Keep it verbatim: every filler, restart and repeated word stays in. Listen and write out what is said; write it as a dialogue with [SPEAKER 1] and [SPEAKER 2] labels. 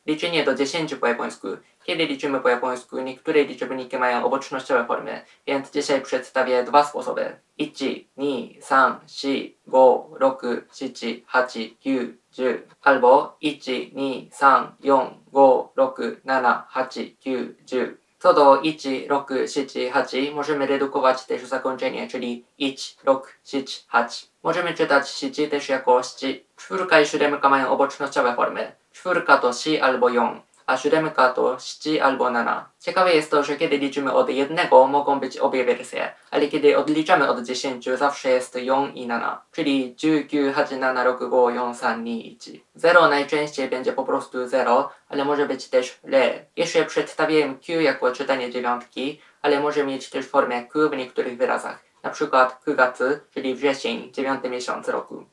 [SPEAKER 1] Liczenie do dziesięciu po japońsku. Kiedy liczymy po japońsku, niektóre liczebniki mają obocnościowe formy, więc dzisiaj przedstawię dwa sposoby. jeden, dwa, trzy, cztery, pięć, sześć, osiem, dziewięć, dziesięć albo jeden, dwa, trzy, cztery, pięć, sześć, osiem, dziewięć. Co do jeden, sześć, siedem, osiem możemy redukować też zakończenie, czyli jeden, sześć, osiem. Możemy czytać sześć też jako sześć. Czwórka i siódemka mają obocnościowe formy. Czwórka to trzy albo cztery, a siódemka to sześć albo osiem. Ciekawe jest to, że kiedy liczymy od jednego, mogą być obie wersje, ale kiedy odliczamy od dziesięciu, zawsze jest cztery i osiem, czyli dziesięć, dziewięć, osiem, sześć, pięć, cztery, trzy, dwa, jeden. zero najczęściej będzie po prostu zero, ale może być też re. Jeszcze przedstawiłem Q jako czytanie dziewiątki, ale może mieć też formę Q w niektórych wyrazach, na przykład kugatsu, czyli wrzesień, dziewiąty miesiąc roku.